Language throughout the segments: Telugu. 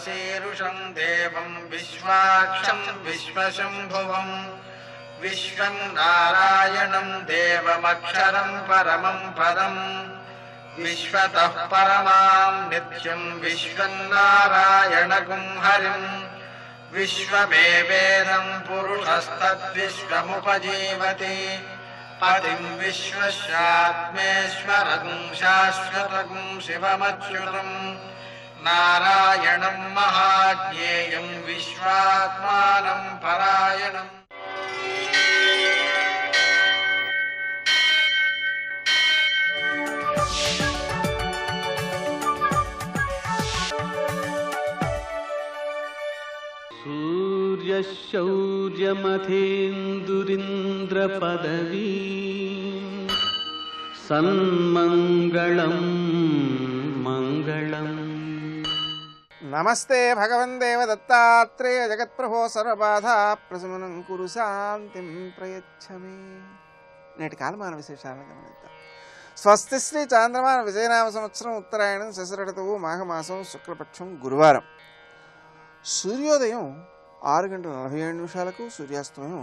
शीरुषं देवं विश्वाक्षं विश्वशम्भुवं विश्वं नारायणं देवमक्षरं परमं पदं विश्वतः परमां नित्यं विश्वन्नारायणगुं हरिं विश्वमेवेदं पुरुषस्तद्विश्वमुपजीवति पतिं विश्वस्यात्मेश्वरं शाश्वतं शिवमच्युतं नारायणं महाज्ञेयं विश्वात्मानं परायणम्। सूर्यशौर्यमथेन्दुरिन्द्रपदवी सन्मङ्गलं मङ्गलम्। नमस्ते भगवन् देवदत्तात्रेय जगत्प्रभो सर्वबाधा प्रशमनं कुरु शान्तिं प्रयच्छ मे। నేటి కాలమాన విశేషాలను గమనిద్దాం. స్వస్తి శ్రీ చాంద్రమాన విజయనామ సంవత్సరం ఉత్తరాయణం శశిరతువు మాఘమాసం శుక్లపక్షం గురువారం. సూర్యోదయం 6:47 సూర్యాస్తమయం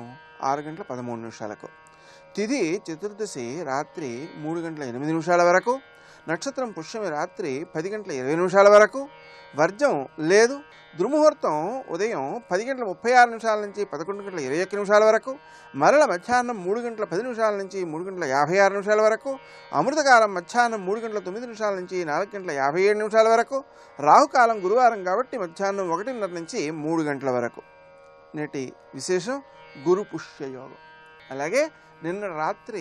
6:13 తిథి చతుర్దశి రాత్రి 3:08 వరకు, నక్షత్రం పుష్యమి రాత్రి 10:20 వరకు, వర్జం లేదు, దుర్ముహూర్తం ఉదయం 10:36 నుంచి 11:21 వరకు, మరల మధ్యాహ్నం 3:10 నుంచి 3:56 వరకు, అమృతకాలం మధ్యాహ్నం 3:09 నుంచి 4:57 వరకు, రాహుకాలం గురువారం కాబట్టి మధ్యాహ్నం 1:30 నుంచి 3 గంటల వరకు. నేటి విశేషం గురు పుష్యయోగం. అలాగే నిన్న రాత్రి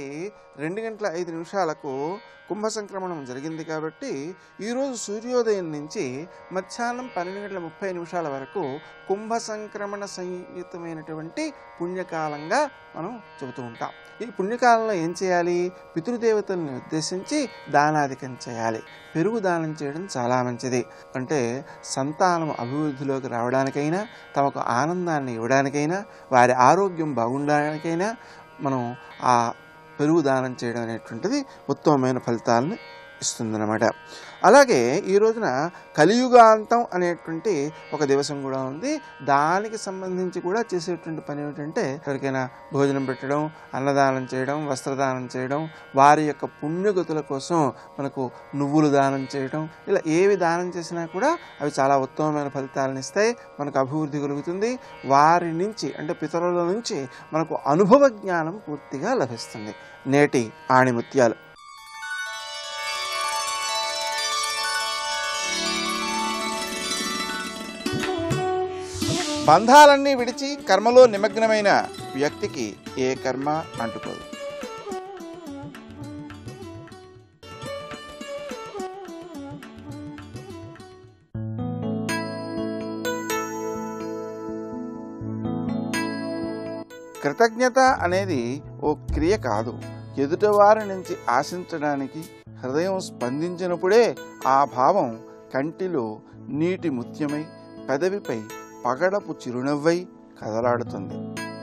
2:05 కుంభ సంక్రమణం జరిగింది కాబట్టి ఈరోజు సూర్యోదయం నుంచి మధ్యాహ్నం 12:30 వరకు కుంభ సంక్రమణ సంయుతమైనటువంటి పుణ్యకాలంగా మనం చెబుతూ ఉంటాం. ఈ పుణ్యకాలంలో ఏం చేయాలి? పితృదేవతల్ని ఉద్దేశించి దానాధికం చేయాలి. పెరుగు దానం చేయడం చాలా మంచిది. అంటే సంతానం అభివృద్ధిలోకి రావడానికైనా, తమకు ఆనందాన్ని ఇవ్వడానికైనా, వారి ఆరోగ్యం బాగుండడానికైనా మనం ఆ పెరుగు దానం చేయడం అనేటువంటిది ఉత్తమమైన ఫలితాలను ఇస్తుందన్నమాట. అలాగే ఈ రోజున కలియుగాంతం అనేటువంటి ఒక దివసం కూడా ఉంది. దానికి సంబంధించి కూడా చేసేటువంటి పని ఏమిటంటే ఎవరికైనా భోజనం పెట్టడం, అన్నదానం చేయడం, వస్త్రదానం చేయడం, వారి యొక్క పుణ్యగతుల కోసం మనకు నువ్వులు దానం చేయడం, ఇలా ఏవి దానం చేసినా కూడా అవి చాలా ఉత్తమమైన ఫలితాలను ఇస్తాయి. మనకు అభివృద్ధి కలుగుతుంది. వారి నుంచి అంటే పితరుల నుంచి మనకు అనుభవ జ్ఞానం పూర్తిగా లభిస్తుంది. నేటి ఆణిముత్యాలు. బంధాలన్నీ విడిచి కర్మలో నిమగ్నమైన వ్యక్తికి ఏ కర్మ అంటుకోదు. కృతజ్ఞత అనేది ఓ క్రియ కాదు. ఎదుటివారి నుంచి ఆశించడానికి హృదయం స్పందించినప్పుడే ఆ భావం కంటిలో నీటి ముత్యమై, పెదవిపై పగడపు చిరునవ్వై కదలాడుతుంది.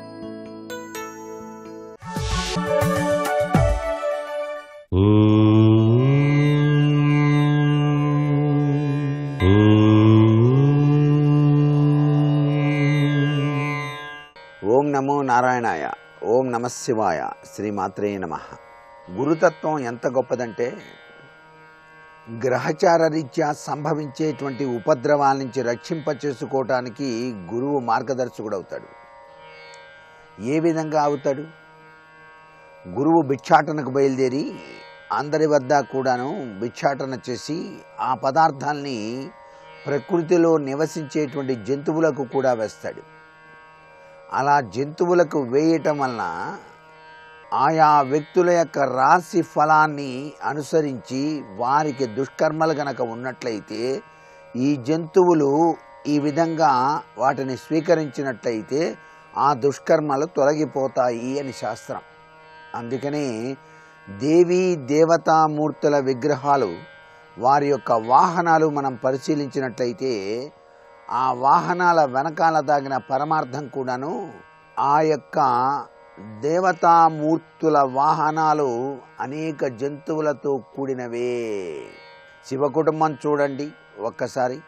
ఓం నమో నారాయణాయ. ఓం నమ శివాయ. శ్రీమాత్రే నమః. గురుతత్వం ఎంత గొప్పదంటే గ్రహచార రీత్యా సంభవించేటువంటి ఉపద్రవాల నుంచి రక్షింపచేసుకోవటానికి గురువు మార్గదర్శకుడు అవుతాడు. ఏ విధంగా అవుతాడు? గురువు భిక్షాటనకు బయలుదేరి అందరి వద్ద కూడాను భిక్షాటన చేసి ఆ పదార్థాల్ని ప్రకృతిలో నివసించేటువంటి జంతువులకు కూడా వేస్తాడు. అలా జంతువులకు వేయటం వలన ఆయా వ్యక్తుల యొక్క రాశి ఫలాన్ని అనుసరించి వారికి దుష్కర్మలు గనక ఉన్నట్లయితే ఈ జంతువులు ఈ విధంగా వాటిని స్వీకరించినట్లయితే ఆ దుష్కర్మలు తొలగిపోతాయి అని శాస్త్రం. అందుకనే దేవీ దేవతామూర్తుల విగ్రహాలు, వారి యొక్క వాహనాలు మనం పరిశీలించినట్లయితే ఆ వాహనాల వెనకాల దాగిన పరమార్థం కూడాను ఆ యొక్క దేవతామూర్తుల వాహనాలు అనేక జంతువులతో కూడినవే. శివ కుటుంబం చూడండి ఒక్కసారి.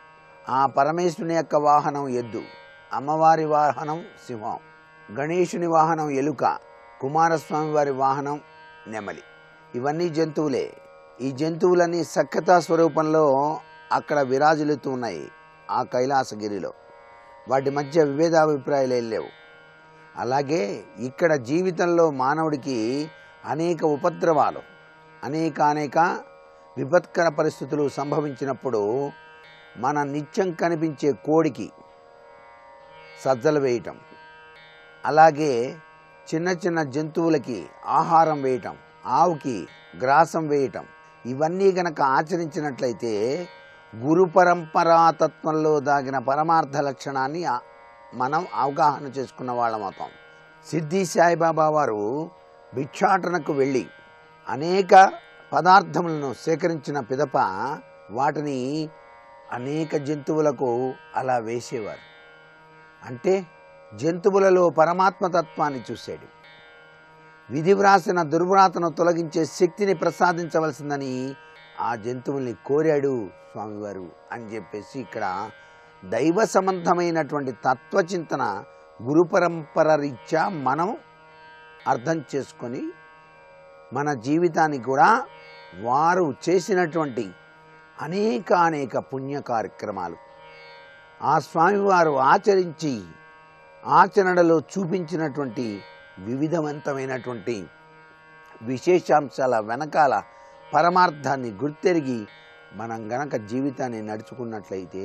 ఆ పరమేశ్వరుని యొక్క వాహనం ఎద్దు, అమ్మవారి వాహనం సింహం, గణేశుని వాహనం ఎలుక, కుమారస్వామి వారి వాహనం నెమలి. ఇవన్నీ జంతువులే. ఈ జంతువులన్నీ సఖ్యతా స్వరూపంలో అక్కడ విరాజిల్లుతూ ఉన్నాయి ఆ కైలాసగిరిలో. వాటి మధ్య విభేదాభిప్రాయాలు ఏం లేవు. అలాగే ఇక్కడ జీవితంలో మానవుడికి అనేక ఉపద్రవాలు, అనేక విపత్కర పరిస్థితులు సంభవించినప్పుడు మన నిత్యం కనిపించే కోడికి సజ్జలు వేయటం, అలాగే చిన్న చిన్న జంతువులకి ఆహారం వేయటం, ఆవుకి గ్రాసం వేయటం, ఇవన్నీ గనక ఆచరించినట్లయితే గురు పరంపరాతత్వంలో దాగిన పరమార్థ లక్షణాన్ని మనం అవగాహన చేసుకున్న వాళ్ళం అవుతాం. సిద్ధి సాయిబాబా వారు భిక్షాటనకు వెళ్ళి అనేక పదార్థములను సేకరించిన పిదప వాటిని అనేక జంతువులకు అలా వేసేవారు. అంటే జంతువులలో పరమాత్మతత్వాన్ని చూశాడు. విధి వ్రాసిన దుర్వ్రాతను తొలగించే శక్తిని ప్రసాదించవలసిందని ఆ జంతువుల్ని కోరాడు స్వామివారు అని చెప్పేసి ఇక్కడ దైవ సంబంధమైనటువంటి తత్వచింతన గురు పరంపర రీత్యా మనం అర్థం చేసుకొని మన జీవితాన్ని కూడా వారు చేసినటువంటి అనేక పుణ్య కార్యక్రమాలు ఆ స్వామివారు ఆచరించి ఆచరణలో చూపించినటువంటి వివిధవంతమైనటువంటి విశేషాంశాల వెనకాల పరమార్థాన్ని గుర్తెరిగి మనం గనక జీవితాన్ని నడుచుకున్నట్లయితే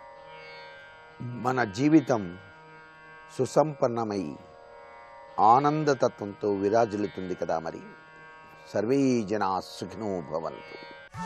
మన జీవితం సుసంపన్నమై ఆనందతత్వంతో విరాజిల్లుతుంది కదా. మరి సర్వే జనా సుఖినో భవంతు.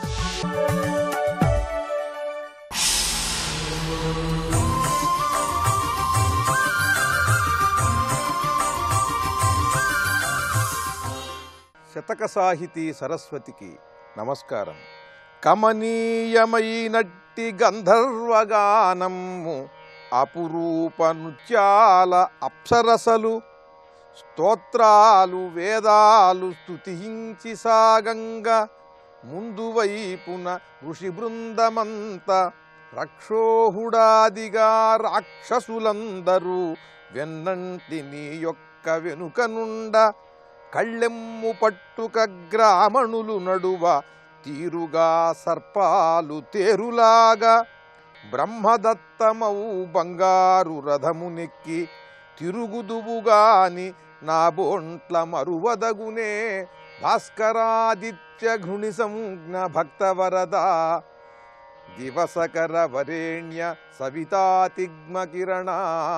శతక సాహితీ సరస్వతికి నమస్కారం. కమనీయమైనట్టి గంధర్వగానము, అపురూప నృత్యాల అప్సరసలు, స్తోత్రాలు వేదాలు స్తుతించి సాగంగా, ముందు వైపున ఋషి బృందమంత రక్షోహుడాదిగా రాక్షసులందరూ వెన్నంటి నీ యొక్క వెనుకనుండ, కళ్ళెమ్ము పట్టుక గ్రామణులు నడువ తీరుగా సర్పాలు తేరులాగా, బ్రహ్మదత్తమౌ బంగారు రథమునెక్కి తిరుగుదువుగాని నా బోంట్ల మరువదగునే, భాస్కరాదిత్య ఘృణి సంజ్ఞ భక్తవరద, దివసకర వరేణ్య సవితాతిగ్మ కిరణ.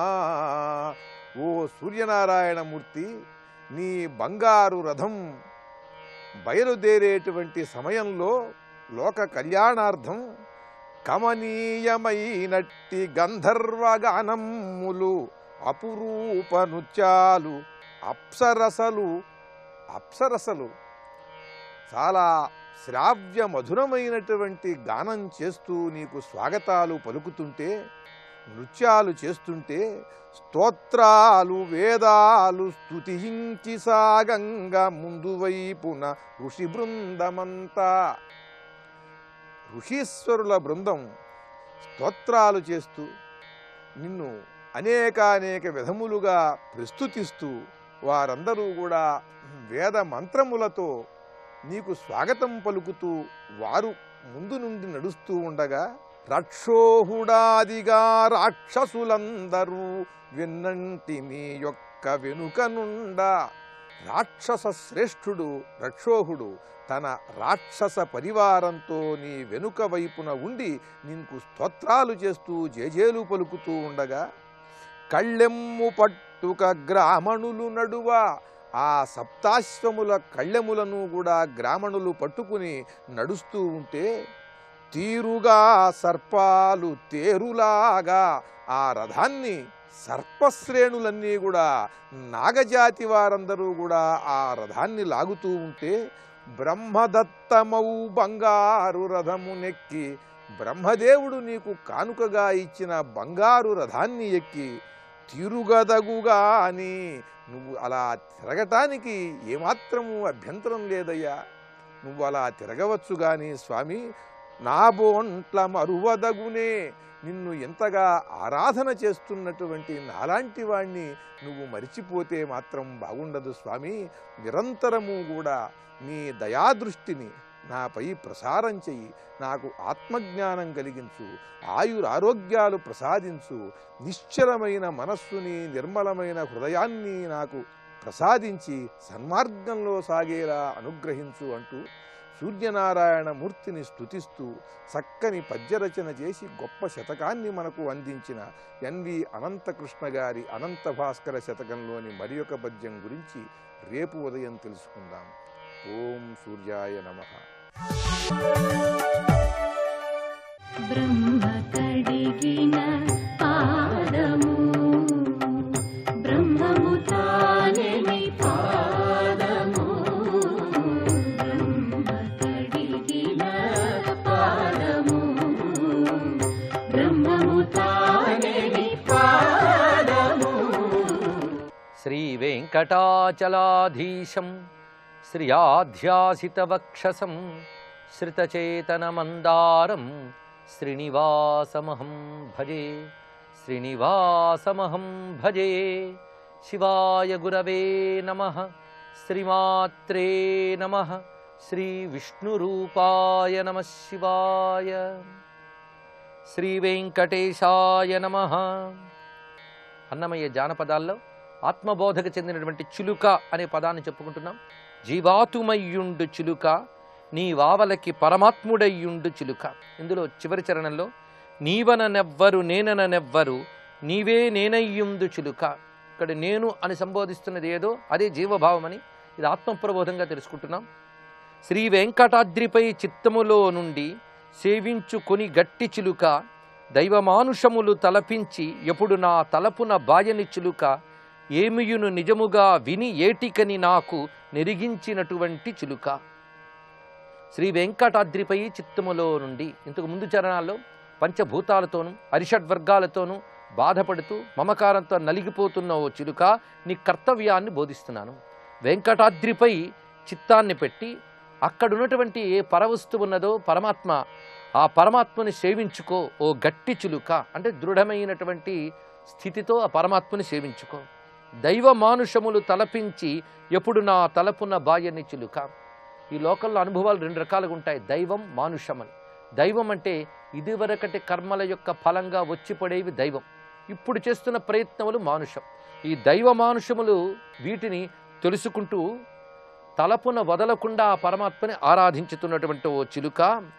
ఓ సూర్యనారాయణమూర్తి, నీ బంగారు రథం బయలుదేరేటువంటి సమయంలో లోక కళ్యాణార్థం కమనీయమైనట్టి గంధర్వగానములు, అపురూప నృత్యాలు, అప్సరసలు చాలా శ్రావ్య మధురమైనటువంటి గానం చేస్తూ నీకు స్వాగతాలు పలుకుతుంటే, నృత్యాలు చేస్తుంటే, స్తోత్రాలు వేదాలు స్తుతించి సాగంగా, ముందు వైపున ఋషి బృందమంతా, ఋషీశ్వరుల బృందం స్తోత్రాలు చేస్తూ నిన్ను అనేక విధములుగా ప్రస్తుతిస్తూ, వారందరూ కూడా వేద మంత్రములతో నీకు స్వాగతం పలుకుతూ వారు ముందు నుండి నడుస్తూ ఉండగా, రక్షోహుడాదిగా రాక్షసులందరూ వెన్నంటి నీ యొక్క వెనుకనుండ, రాక్షస శ్రేష్ఠుడు రక్షోహుడు తన రాక్షస పరివారంతో నీ వెనుక వైపున ఉండి నీకు స్తోత్రాలు చేస్తూ జేజేలు పలుకుతూ ఉండగా, కళ్ళెమ్ము పట్టుక గ్రామణులు నడువ, ఆ సప్తాశ్వముల కళ్ళెములను కూడా గ్రామణులు పట్టుకుని నడుస్తూ ఉంటే, తీరుగా సర్పాలు తేరులాగా ఆ రథాన్ని సర్పశ్రేణులన్నీ కూడా నాగజాతి వారందరూ కూడా ఆ రథాన్ని లాగుతూ ఉంటే, బ్రహ్మదత్తమౌ బంగారు రథమునెక్కి, బ్రహ్మదేవుడు నీకు కానుకగా ఇచ్చిన బంగారు రథాన్ని ఎక్కి తిరుగదగుగాని, నువ్వు అలా తిరగటానికి ఏమాత్రము అభ్యంతరం లేదయ్యా, నువ్వు అలా తిరగవచ్చు గాని స్వామి, నా బోంట్ల మరువదగునే. నిన్ను ఎంతగా ఆరాధన చేస్తున్నటువంటి నాలాంటి వాణ్ణి నువ్వు మరిచిపోతే మాత్రం బాగుండదు స్వామి. నిరంతరము కూడా నీ దయాదృష్టిని నాపై ప్రసారం చెయ్యి. నాకు ఆత్మజ్ఞానం కలిగించు, ఆయురారోగ్యాలు ప్రసాదించు, నిశ్చలమైన మనస్సుని, నిర్మలమైన హృదయాన్ని నాకు ప్రసాదించి సన్మార్గంలో సాగేలా అనుగ్రహించు అంటూ సూర్యనారాయణ మూర్తిని స్తుతిస్తూ చక్కని పద్యరచన చేసి గొప్ప శతకాన్ని మనకు అందించిన ఎన్వి అనంతకృష్ణ గారి అనంత భాస్కర శతకంలోని మరి ఒక పద్యం గురించి రేపు ఉదయం తెలుసుకుందాం. ఓం సూర్యాయ నమః. బ్రహ్మ కడిగిన పాదము, బ్రహ్మము తానెని పాదము, బ్రహ్మ కడిగిన పాదము, బ్రహ్మము తానెని పాదము. శ్రీ వెంకటాచలాధీశం శ్రియాధ్యాసితవక్షసం శ్రితచేతనమందారం శ్రీనివాసమహం భజే. శ్రీనివాసమహం భజే. శివాయ గురవే నమః. శ్రీమాత్రే నమః. శ్రీ విష్ణురూపాయ నమః శివాయ. శ్రీ వెంకటేశాయ నమః. అన్నమయ్య జానపదాల్లో ఆత్మబోధకు చెందినటువంటి చిలుక అనే పదాన్ని చెప్పుకుంటున్నాం. జీవాతుమయ్యుండు చిలుక, నీ వావలకి పరమాత్ముడయ్యుండు చిలుక. ఇందులో చివరి చరణంలో నీవననెవ్వరు నేననెవ్వరు నీవే నేనయ్యుండు చిలుక. ఇక్కడ నేను అని సంబోధిస్తున్నది ఏదో అదే జీవభావమని ఇది ఆత్మప్రబోధంగా తెలుసుకుంటున్నాం. శ్రీ వెంకటాద్రిపై చిత్తములో నుండి సేవించుకొని గట్టి చిలుక, దైవమానుషములు తలపించి ఎప్పుడు నా తలపున బాయని చిలుక, ఏమియును నిజముగా విని ఏటికని నాకు నెరిగించినటువంటి చిలుక. శ్రీ వెంకటాద్రిపై చిత్తములో నుండి ఇంతకు ముందు చరణాల్లో పంచభూతాలతోనూ అరిషడ్వర్గాలతోనూ బాధపడుతూ మమకారంతో నలిగిపోతున్న ఓ చిలుక, నీ కర్తవ్యాన్ని బోధిస్తున్నాను. వెంకటాద్రిపై చిత్తాన్ని పెట్టి అక్కడున్నటువంటి ఏ పరవస్తువు ఉన్నదో పరమాత్మ, ఆ పరమాత్మని సేవించుకో ఓ గట్టి చిలుక. అంటే దృఢమైనటువంటి స్థితితో ఆ పరమాత్మని సేవించుకో. దైవ మానుషములు తలపించి ఎప్పుడు నా తలపున బాయని చిలుక. ఈ లోకంలో అనుభవాలు రెండు రకాలుగా ఉంటాయి, దైవం మానుషమని. దైవం అంటే ఇదివరకటి కర్మల యొక్క ఫలంగా వచ్చి పడేవి దైవం, ఇప్పుడు చేస్తున్న ప్రయత్నములు మానుషం. ఈ దైవ మానుషములు వీటిని తెలుసుకుంటూ తలపున వదలకుండా ఆ పరమాత్మని ఆరాధించుతున్నటువంటి ఓ చిలుక,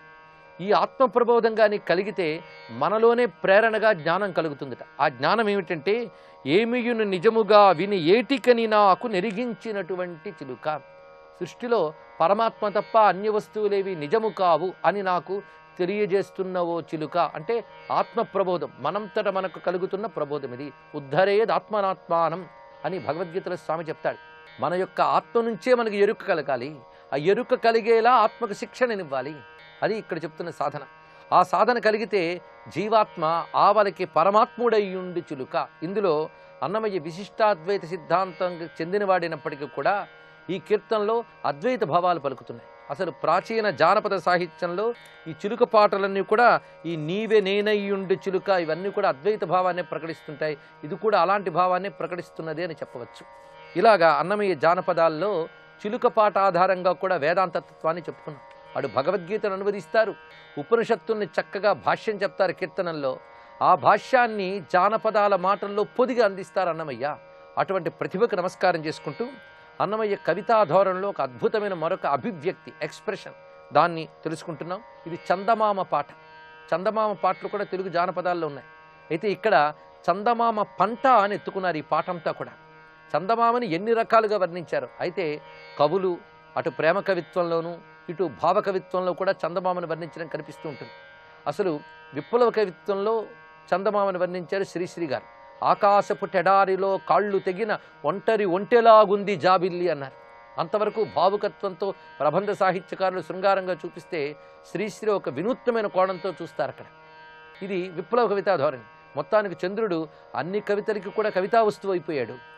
ఈ ఆత్మప్రబోధంగా నీకు కలిగితే మనలోనే ప్రేరణగా జ్ఞానం కలుగుతుందట. ఆ జ్ఞానం ఏమిటంటే ఏమియును నిజముగా విని ఏటికని నాకు నెరిగించినటువంటి చిలుక. సృష్టిలో పరమాత్మ తప్ప అన్య వస్తువులేవి నిజము కావు అని నాకు తెలియజేస్తున్న ఓ చిలుక. అంటే ఆత్మప్రబోధం, మనంతట మనకు కలుగుతున్న ప్రబోధం ఇది. ఉద్ధరేద్ ఆత్మనాత్మానం అని భగవద్గీతలో స్వామి చెప్తాడు. మన యొక్క ఆత్మ నుంచే మనకు ఎరుక కలగాలి. ఆ ఎరుక కలిగేలా ఆత్మకు శిక్షణనివ్వాలి. అది ఇక్కడ చెప్తున్న సాధన. ఆ సాధన కలిగితే జీవాత్మ ఆవలకి పరమాత్ముడయ్యుండి చిలుక. ఇందులో అన్నమయ్య విశిష్టాద్వైత సిద్ధాంతం చెందినవాడినప్పటికీ కూడా ఈ కీర్తనలో అద్వైత భావాలు పలుకుతున్నాయి. అసలు ప్రాచీన జానపద సాహిత్యంలో ఈ చిలుక పాటలన్నీ కూడా ఈ నీవే నేనయ్యుండి చిలుక ఇవన్నీ కూడా అద్వైత భావాన్ని ప్రకటిస్తుంటాయి. ఇది కూడా అలాంటి భావాన్ని ప్రకటిస్తున్నది అని చెప్పవచ్చు. ఇలాగా అన్నమయ్య జానపదాల్లో చిలుక పాట ఆధారంగా కూడా వేదాంత తత్వాన్ని చెప్పుకున్నాం. అటు భగవద్గీతను అనువదిస్తారు, ఉపనిషత్తుల్ని చక్కగా భాష్యం చెప్తారు కీర్తనల్లో. ఆ భాష్యాన్ని జానపదాల మాటల్లో పొదిగా అందిస్తారు అన్నమయ్య. అటువంటి ప్రతిభకు నమస్కారం చేసుకుంటూ అన్నమయ్య కవితా ధోరణిలో ఒక అద్భుతమైన మరొక అభివ్యక్తి, ఎక్స్ప్రెషన్, దాన్ని తెలుసుకుంటున్నాం. ఇది చందమామ పాట. చందమామ పాటలు కూడా తెలుగు జానపదాల్లో ఉన్నాయి. అయితే ఇక్కడ చందమామ పంట అని ఎత్తుకున్నారు ఈ పాటంతా కూడా. చందమామని ఎన్ని రకాలుగా వర్ణించారు. అయితే కవులు అటు ప్రేమ కవిత్వంలోనూ ఇటు భావ కవిత్వంలో కూడా చందమామని వర్ణించడం కనిపిస్తూ ఉంటుంది. అసలు విప్లవ కవిత్వంలో చందమామని వర్ణించారు శ్రీశ్రీ గారు. ఆకాశపు టెడారిలో కాళ్ళు తెగిన ఒంటరి ఒంటెలాగుంది జాబిల్లి అన్నారు. అంతవరకు భావుకత్వంతో ప్రబంధ సాహిత్యకారులు శృంగారంగా చూపిస్తే శ్రీశ్రీ ఒక వినూత్నమైన కోణంతో చూస్తారు అక్కడ. ఇది విప్లవ కవితా ధోరణి. మొత్తానికి చంద్రుడు అన్ని కవితలకి కూడా కవితా వస్తువు అయిపోయాడు.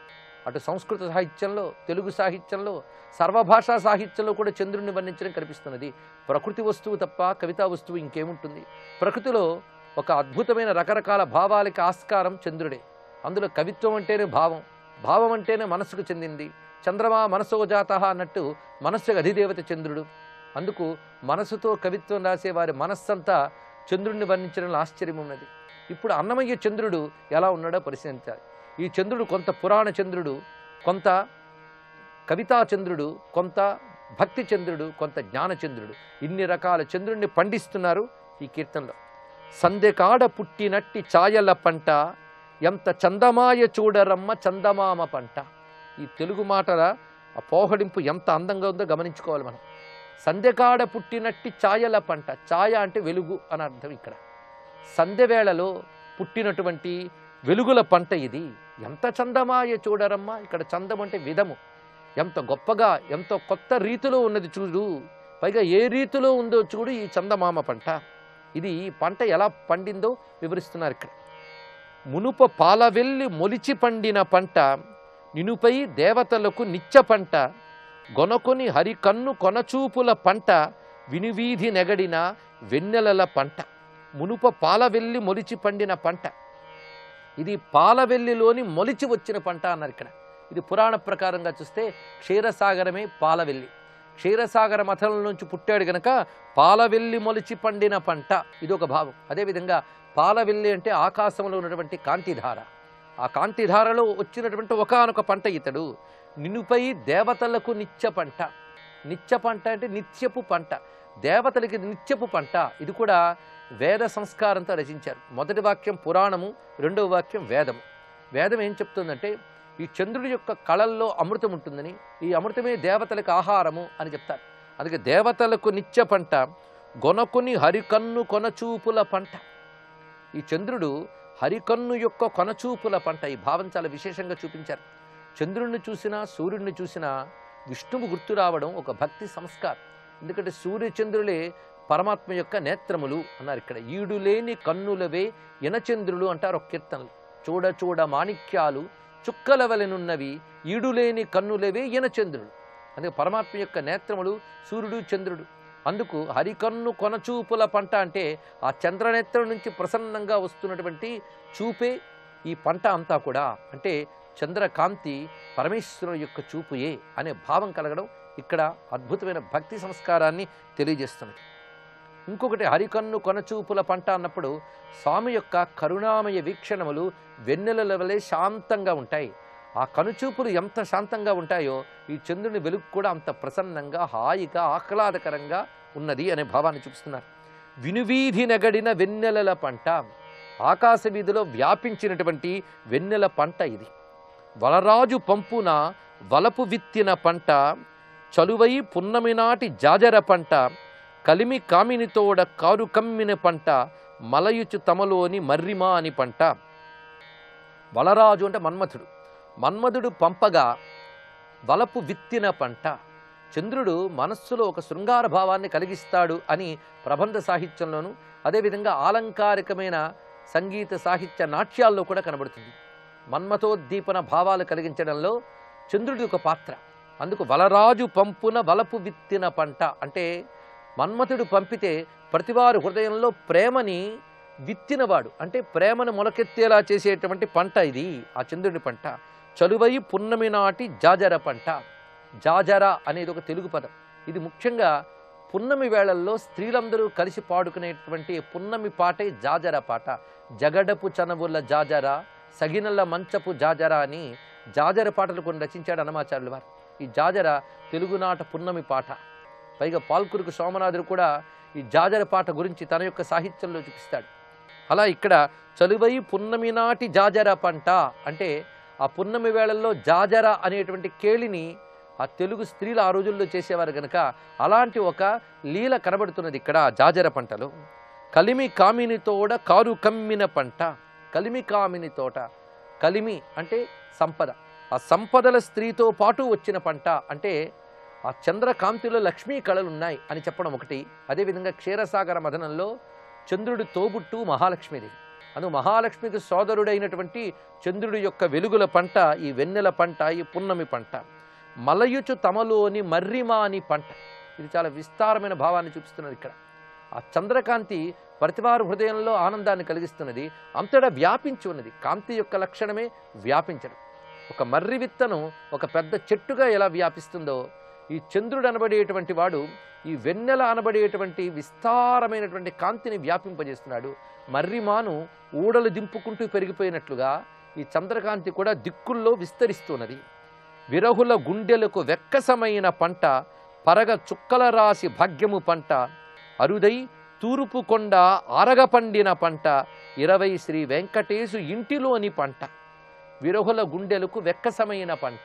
అటు సంస్కృత సాహిత్యంలో, తెలుగు సాహిత్యంలో, సర్వభాషా సాహిత్యంలో కూడా చంద్రుడిని వర్ణించడం కనిపిస్తున్నది. ప్రకృతి వస్తువు తప్ప కవితా వస్తువు ఇంకేముంటుంది? ప్రకృతిలో ఒక అద్భుతమైన రకరకాల భావాలకి ఆస్కారం చంద్రుడే. అందులో కవిత్వం అంటేనే భావం, భావం అంటేనే మనస్సుకు చెందింది. చంద్రమా మనసో జాత అన్నట్టు మనస్సుకు అధిదేవత చంద్రుడు. అందుకు మనసుతో కవిత్వం రాసే వారి మనస్సంతా చంద్రుడిని వర్ణించడంలో ఆశ్చర్యం ఉన్నది. ఇప్పుడు అన్నమయ్య చంద్రుడు ఎలా ఉన్నాడో పరిశీలించాలి. ఈ చంద్రుడు కొంత పురాణ చంద్రుడు, కొంత కవితా చంద్రుడు, కొంత భక్తి చంద్రుడు, కొంత జ్ఞానచంద్రుడు. ఇన్ని రకాల చంద్రుడిని పండిస్తున్నారు ఈ కీర్తనలో. సందెకాడ పుట్టినట్టి ఛాయల పంట, ఎంత చందమాయ చూడరమ్మ చందమామ పంట. ఈ తెలుగు మాటల ఆ పోహడింపు ఎంత అందంగా ఉందో గమనించుకోవాలి మనం. సంధ్యకాడ పుట్టినట్టి ఛాయల పంట, ఛాయ అంటే వెలుగు అని అర్థం. ఇక్కడ సంధ్యవేళలో పుట్టినటువంటి వెలుగుల పంట ఇది. ఎంత చందమాయ చూడరమ్మ, ఇక్కడ చందం అంటే విధము, ఎంత గొప్పగా ఎంతో కొత్త రీతిలో ఉన్నది చూడు, పైగా ఏ రీతిలో ఉందో చూడు ఈ చందమామ పంట. ఇది ఈ పంట ఎలా పండిందో వివరిస్తున్నారు ఇక్కడ. మునుప పాలవెల్లి మొలిచి పండిన పంట, నినుపై దేవతలకు నిత్య పంట, గొనకొని హరికన్ను కొనచూపుల పంట, వినువీధి నెగడిన వెన్నెలల పంట. మునుప పాలవెల్లి మొలిచి పండిన పంట, ఇది పాలవెల్లిలోని మొలిచి వచ్చిన పంట అన్నారు ఇక్కడ. ఇది పురాణ ప్రకారంగా చూస్తే క్షీరసాగరమే పాలవెల్లి. క్షీరసాగర మథనం నుంచి పుట్టాడు గనక పాలవెల్లి మొలిచి పండిన పంట, ఇది ఒక భావం. అదేవిధంగా పాలవెల్లి అంటే ఆకాశంలో ఉన్నటువంటి కాంతిధార, ఆ కాంతిధారలో వచ్చినటువంటి ఒకానొక పంట ఇతడు. నిన్నుపై దేవతలకు నిత్య పంట. నిత్య పంట అంటే నిత్యపు పంట, దేవతలకి నిత్యపు పంట. ఇది కూడా వేద సంస్కారంతో రచించారు. మొదటి వాక్యం పురాణము, రెండవ వాక్యం వేదము. వేదం ఏం చెప్తుందంటే ఈ చంద్రుడి యొక్క కళల్లో అమృతం ఉంటుందని, ఈ అమృతమే దేవతలకు ఆహారము అని చెప్తారు. అందుకే దేవతలకు నిత్య పంట, గొనకొని హరికన్ను కొనచూపుల పంట. ఈ చంద్రుడు హరికన్ను యొక్క కొనచూపుల పంట. ఈ భావం చాలా విశేషంగా చూపించారు. చంద్రుడిని చూసినా సూర్యుడిని చూసినా విష్ణువు గుర్తు రావడం ఒక భక్తి సంస్కారం. ఎందుకంటే సూర్యచంద్రులే పరమాత్మ యొక్క నేత్రములు అన్నారు ఇక్కడ. ఈడు లేని కన్నులవే ఎనచంద్రులు అంటారు ఒక కీర్తనలు. చూడ చూడ మాణిక్యాలు చుక్కల వలెనున్నవి, ఈడులేని కన్నులవే ఎనచంద్రుడు. అందుకే పరమాత్మ యొక్క నేత్రములు సూర్యుడు చంద్రుడు. అందుకు హరికన్ను కొనచూపుల పంట అంటే ఆ చంద్రనేత్రం నుంచి ప్రసన్నంగా వస్తున్నటువంటి చూపే ఈ పంట అంతా కూడా. అంటే చంద్రకాంతి పరమేశ్వరుడు యొక్క చూపుయే అనే భావం కలగడం ఇక్కడ అద్భుతమైన భక్తి సంస్కారాన్ని తెలియజేస్తుంది. ఇంకొకటి హరికన్ను కొనచూపుల పంట అన్నప్పుడు స్వామి యొక్క కరుణామయ వీక్షణములు వెన్నెలల వలె శాంతంగా ఉంటాయి. ఆ కనుచూపులు ఎంత శాంతంగా ఉంటాయో ఈ చంద్రుని వెలుగు కూడా అంత ప్రసన్నంగా, హాయిగా, ఆహ్లాదకరంగా ఉన్నది అనే భావాన్ని చూపిస్తున్నారు. వినువీధి నెగడిన వెన్నెలల పంట, ఆకాశ వీధిలో వ్యాపించినటువంటి వెన్నెల పంట ఇది. వలరాజు పంపున వలపు విత్తిన పంట, చలువై పున్నమి నాటి జాజర పంట, కలిమి కామినితోడ కారు కమ్మిన పంట, మలయుచు తమలోని మర్రిమా అని పంట. వలరాజు అంటే మన్మథుడు. మన్మధుడు పంపగా వలపు విత్తిన పంట. చంద్రుడు మనస్సులో ఒక శృంగార భావాన్ని కలిగిస్తాడు అని ప్రబంధ సాహిత్యంలోనూ, అదేవిధంగా ఆలంకారికమైన సంగీత సాహిత్య నాట్యాల్లో కూడా కనబడుతుంది. మన్మథోద్దీపన భావాలు కలిగించడంలో చంద్రుడి ఒక పాత్ర. అందుకు వలరాజు పంపున వలపు విత్తిన పంట అంటే మన్మథుడు పంపితే ప్రతివారు హృదయంలో ప్రేమని విత్తినవాడు, అంటే ప్రేమను మొలకెత్తేలా చేసేటువంటి పంట ఇది ఆ చంద్రుడి పంట. చలువై పున్నమి నాటి జాజర పంట. జాజర అనేది ఒక తెలుగు పదం. ఇది ముఖ్యంగా పున్నమి వేళల్లో స్త్రీలందరూ కలిసి పాడుకునేటువంటి పున్నమి పాటే జాజర పాట. జగడపు చనవుల జాజర, సగినల్ల మంచపు జాజర అని జాజర పాటలు కొన్ని రచించాడు అన్నమాచార్యులు వారు. ఈ జాజర తెలుగునాట పున్నమి పాట. పైగా పాల్కురుకు సోమనాథుడు కూడా ఈ జాజర పాట గురించి తన యొక్క సాహిత్యంలో చూపిస్తాడు. అలా ఇక్కడ చలువై పున్నమి నాటి జాజర పంట అంటే ఆ పున్నమి వేళల్లో జాజర అనేటువంటి కేళిని ఆ తెలుగు స్త్రీలు ఆ రోజుల్లో చేసేవారు కనుక అలాంటి ఒక లీల కనబడుతున్నది ఇక్కడ జాజర పంటలో. కలిమి కామిని తోడ కారు కమ్మిన పంట. కలిమి కామిని తోట, కలిమి అంటే సంపద, ఆ సంపదల స్త్రీతో పాటు వచ్చిన పంట అంటే ఆ చంద్రకాంతిలో లక్ష్మీ కళలు ఉన్నాయి అని చెప్పడం ఒకటి. అదేవిధంగా క్షీరసాగర మథనంలో చంద్రుడి తోబుట్టు మహాలక్ష్మీదేవి. అందుకు మహాలక్ష్మికి సోదరుడైనటువంటి చంద్రుడి యొక్క వెలుగుల పంట ఈ వెన్నెల పంట, ఈ పున్నమి పంట. మలయుచు తమలోని మర్రిమాని పంట. ఇది చాలా విస్తారమైన భావాన్ని చూపిస్తున్నది ఇక్కడ. ఆ చంద్రకాంతి ప్రతివారు హృదయంలో ఆనందాన్ని కలిగిస్తున్నది, అంతటా వ్యాపించి ఉన్నది. కాంతి యొక్క లక్షణమే వ్యాపించడం. ఒక మర్రి విత్తనం ఒక పెద్ద చెట్టుగా ఎలా వ్యాపిస్తుందో, ఈ చంద్రుడు అనబడేటువంటి వాడు ఈ వెన్నెల అనబడేటువంటి విస్తారమైనటువంటి కాంతిని వ్యాపింపజేస్తున్నాడు. మర్రిమాను ఊడలు దింపుకుంటూ పెరిగిపోయినట్లుగా ఈ చంద్రకాంతి కూడా దిక్కుల్లో విస్తరిస్తున్నది. విరహుల గుండెలకు వెక్కసమైన పంట, పరగ చుక్కల రాశి భాగ్యము పంట, అరుదై తూర్పు కొండ ఆరగపండిన పంట, 20 శ్రీ వెంకటేశు ఇంటిలోని పంట. విరహుల గుండెలకు వెక్కసమైన పంట.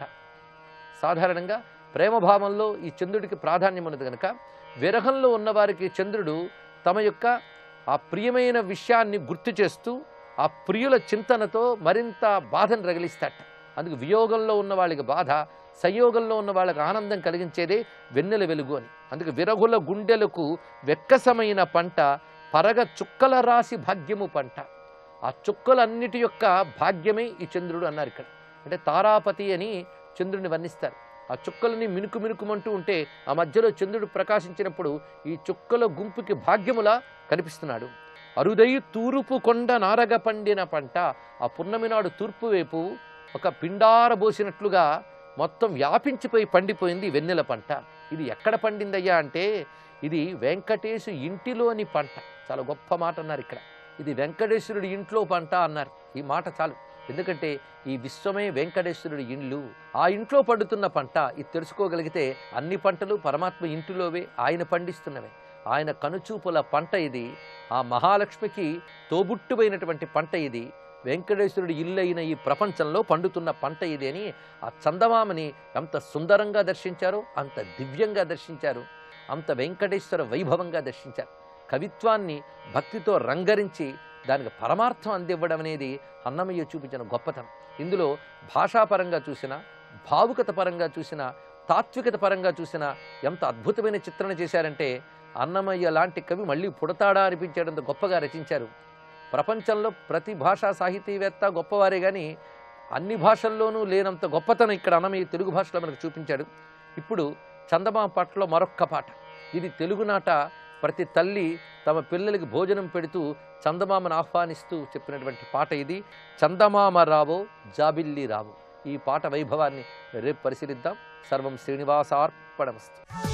సాధారణంగా ప్రేమభావంలో ఈ చంద్రుడికి ప్రాధాన్యం ఉన్నది కనుక విరహంలో ఉన్నవారికి చంద్రుడు తమ యొక్క ఆ ప్రియమైన విషయాన్ని గుర్తు చేస్తూ ఆ ప్రియుల చింతనతో మరింత బాధను రగిలిస్తాట. అందుకు వియోగంలో ఉన్న వాళ్ళకి బాధ, సంయోగంలో ఉన్న వాళ్ళకి ఆనందం కలిగించేదే వెన్నెల వెలుగు అని. అందుకు విరహుల గుండెలకు వెక్కసమైన పంట, పరగ చుక్కల రాశి భాగ్యము పంట. ఆ చుక్కలన్నిటి యొక్క భాగ్యమే ఈ చంద్రుడు అన్నారు ఇక్కడ. అంటే తారాపతి అని చంద్రుడిని వర్ణిస్తారు. ఆ చుక్కలని మినుకు మినుకుమంటూ ఉంటే ఆ మధ్యలో చంద్రుడు ప్రకాశించినప్పుడు ఈ చుక్కల గుంపుకి భాగ్యములా కనిపిస్తున్నాడు. అరుదై తూర్పు కొండ నారగ పండిన పంట. ఆ పున్నమి నాడు తూర్పు వైపు ఒక పిండారబోసినట్లుగా మొత్తం వ్యాపించిపోయి పండిపోయింది వెన్నెల పంట. ఇది ఎక్కడ పండిందయ్యా అంటే ఇది వెంకటేశు ఇంటిలోని పంట. చాలా గొప్ప మాట అన్నారు ఇక్కడ. ఇది వెంకటేశ్వరుడి ఇంట్లో పంట అన్నారు. ఈ మాట చాలు. ఎందుకంటే ఈ విశ్వమే వెంకటేశ్వరుడి ఇండ్లు. ఆ ఇంట్లో పండుతున్న పంట ఇది తెలుసుకోగలిగితే అన్ని పంటలు పరమాత్మ ఇంటిలోవే, ఆయన పండిస్తున్నవే. ఆయన కనుచూపుల పంట ఇది. ఆ మహాలక్ష్మికి తోబుట్టువైనటువంటి పంట ఇది. వెంకటేశ్వరుడి ఇల్లు అయిన ఈ ప్రపంచంలో పండుతున్న పంట ఇది అని ఆ చందమామని ఎంత సుందరంగా దర్శించారో, అంత దివ్యంగా దర్శించారు, అంత వెంకటేశ్వర వైభవంగా దర్శించారు. కవిత్వాన్ని భక్తితో రంగరించి దానికి పరమార్థం అందివ్వడం అనేది అన్నమయ్య చూపించిన గొప్పతనం. ఇందులో భాషాపరంగా చూసినా, భావుకత పరంగా చూసినా, తాత్వికత పరంగా చూసినా ఎంత అద్భుతమైన చిత్రణ చేశారంటే అన్నమయ్య లాంటి కవి మళ్ళీ పుడతాడా అనిపించేటంత గొప్పగా రచించారు. ప్రపంచంలో ప్రతి భాషా సాహితీవేత్త గొప్పవారే కానీ అన్ని భాషల్లోనూ లేనంత గొప్పతనం ఇక్కడ అన్నమయ్య తెలుగు భాషలో మనకు చూపించాడు. ఇప్పుడు చందమామ పాటలో మరొక్క పాట. ఇది తెలుగునాట ప్రతి తల్లి తమ పిల్లలకి భోజనం పెడుతూ చందమామను ఆహ్వానిస్తూ చెప్పినటువంటి పాట ఇది. చందమామ రావో జాబిల్లి రావో. ఈ పాట వైభవాన్ని రేపు పరిశీలిద్దాం. సర్వం శ్రీనివాసార్పణమస్తు.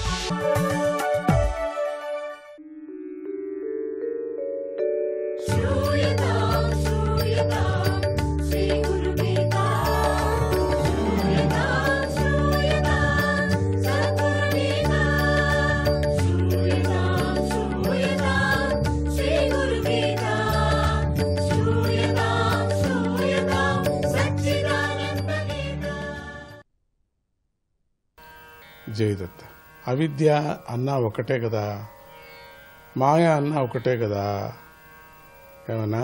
జయదత్త. అవిద్య అన్నా ఒకటే కదా, మాయ అన్నా ఒకటే కదా. ఏమన్నా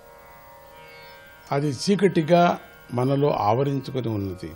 అది చీకటిగా మనలో ఆవరించుకొని ఉన్నది.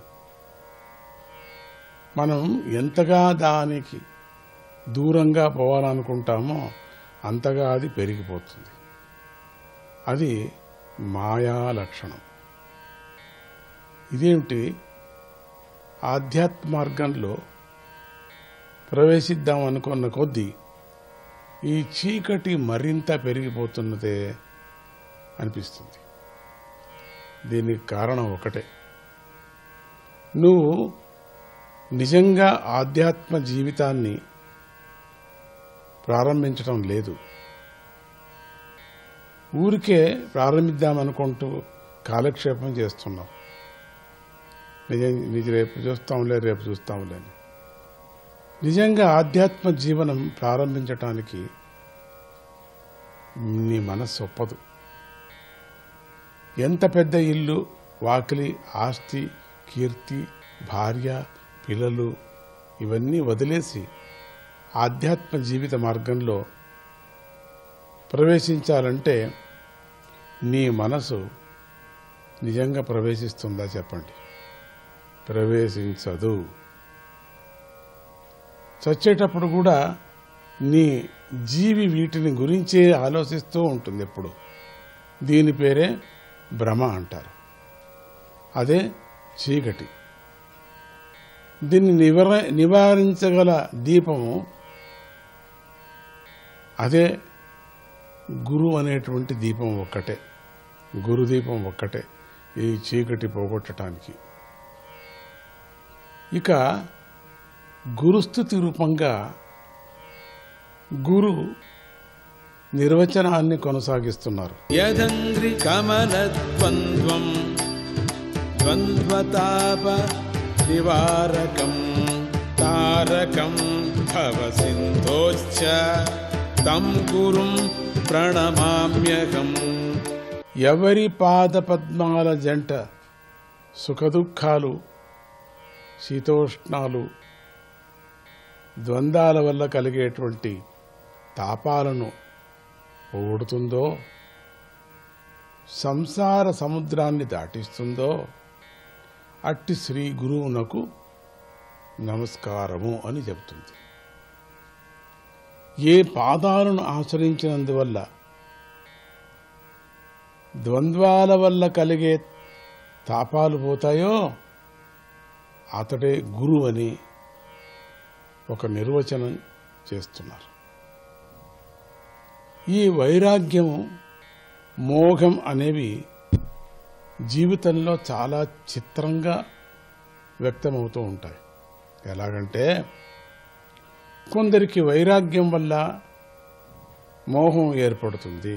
మనం ఎంతగా దానికి దూరంగా పోవాలనుకుంటామో అంతగా అది పెరిగిపోతుంది. అది మాయా లక్షణం. ఇదేమిటి? ఆధ్యాత్మ మార్గంలో ప్రవేశిద్దాం అనుకున్న కొద్దీ ఈ చీకటి మరింత పెరిగిపోతున్నదే అనిపిస్తుంది. దీనికి కారణం ఒకటే. నువ్వు నిజంగా ఆధ్యాత్మ జీవితాన్ని ప్రారంభించడం లేదు. ఊరికే ప్రారంభిద్దామనుకుంటూ కాలక్షేపం చేస్తున్నావు. నిజ రేపు చూస్తాంలే అని. నిజంగా ఆధ్యాత్మ జీవనం ప్రారంభించటానికి నీ మనస్సు ఒప్పదు. ఎంత పెద్ద ఇల్లు, వాకిలి, ఆస్తి, కీర్తి, భార్య, పిల్లలు ఇవన్నీ వదిలేసి ఆధ్యాత్మ జీవిత మార్గంలో ప్రవేశించాలంటే నీ మనసు నిజంగా ప్రవేశిస్తుందా చెప్పండి? ప్రవేశించదు. చచ్చేటప్పుడు కూడా నీ జీవి వీటిని గురించే ఆలోచిస్తూ ఉంటుంది. ఎప్పుడు దీని పేరే భ్రమ అంటారు. అదే చీకటి. దీన్ని నివారించగల దీపము అదే గురువు అనేటువంటి దీపం ఒక్కటే, గురుదీపం ఒక్కటే ఈ చీకటి పోగొట్టడానికి. ఇక గురుస్థుతి రూపంగా గురు నిర్వచనాన్ని కొనసాగిస్తున్నారు. యదంగ్రి కమలద్వంద్వం ద్వంద్వతాప నివారకం తారకం భవ సింధోశ్చ తం గురుం ప్రణమామ్యహం. ఎవరి పాద పద్మాల జంట సుఖదుఖాలు, శీతోష్ణాలు, ద్వంద్వాల వల్ల కలిగేటువంటి తాపాలను పోగొడుతుందో, సంసార సముద్రాన్ని దాటిస్తుందో అట్టి శ్రీ గురువునకు నమస్కారము అని చెబుతుంది. ఏ పాదాలను ఆచరించినందువల్ల ద్వంద్వాల వల్ల కలిగే తాపాలు పోతాయో అతడే గురువు అని ఒక నిర్వచనం చేస్తున్నారు. ఈ వైరాగ్యము, మోహం అనేవి జీవితంలో చాలా చిత్రంగా వ్యక్తమవుతూ ఉంటాయి. ఎలాగంటే కొందరికి వైరాగ్యం వల్ల మోహం ఏర్పడుతుంది.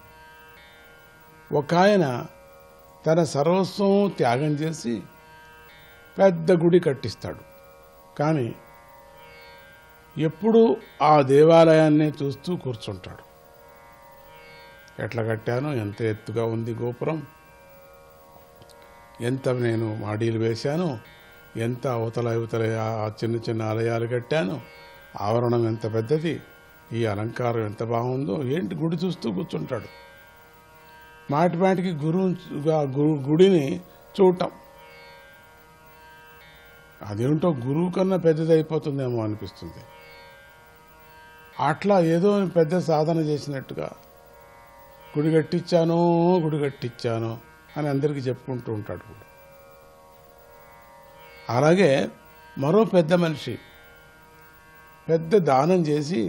ఒక ఆయన తన సర్వస్వం త్యాగం చేసి పెద్ద గుడి కట్టిస్తాడు. కానీ ఎప్పుడూ ఆ దేవాలయాన్ని చూస్తూ కూర్చుంటాడు. ఎట్లా కట్టాను, ఎంత ఎత్తుగా ఉంది గోపురం, ఎంత నేను మాడీలు వేశాను, ఎంత అవతల యువతల చిన్న చిన్న ఆలయాలు కట్టాను, ఆవరణం ఎంత పెద్దది, ఈ అలంకారం ఎంత బాగుందో, ఏంటి గుడి చూస్తూ కూర్చుంటాడు. మాటిమాటికి గుడిని చూడటం, అదేంటో గురువు కన్నా పెద్దదైపోతుందేమో అనిపిస్తుంది. అట్లా ఏదో పెద్ద సాధన చేసినట్టుగా గుడి కట్టించాను అని అందరికీ చెప్పుకుంటూ ఉంటాడు. అలాగే మరో పెద్ద మనిషి పెద్ద దానం చేసి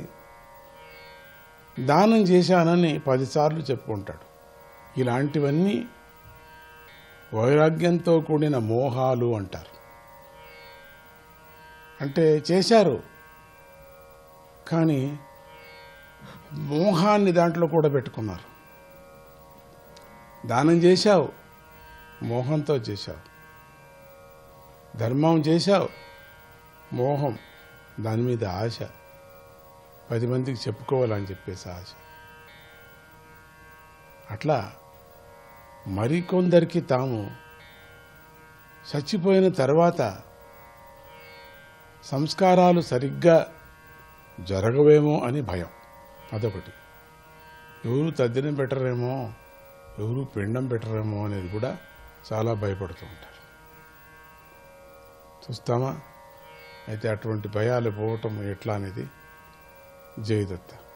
దానం చేశానని 10 సార్లు చెప్పుకుంటాడు. ఇలాంటివన్నీ వైరాగ్యంతో కూడిన మోహాలు అంటారు. అంటే చేశారు కానీ మోహాన్ని దాంట్లో కూడా పెట్టుకున్నారు. దానం చేశావు, మోహంతో చేశావు. ధర్మం చేశావు, మోహం, దాని మీద ఆశ, 10 మందికి చెప్పుకోవాలని చెప్పేసి ఆశ. అట్లా మరికొందరికి తాము చచ్చిపోయిన తర్వాత సంస్కారాలు సరిగ్గా జరగవేమో అని భయం. అదొకటి. ఎవరు తద్దినం పెట్టరేమో, ఎవరు పిండం పెట్టరేమో అనేది కూడా చాలా భయపడుతూ ఉంటారు. చూస్తామా? అయితే అటువంటి భయాలు పోవటం ఎట్లా అనేది జయదత్త.